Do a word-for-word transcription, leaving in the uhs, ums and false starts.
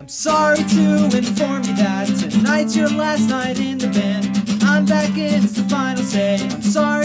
I'm sorry to inform you that tonight's your last night in the band. I'm back in, it's the final say. I'm sorry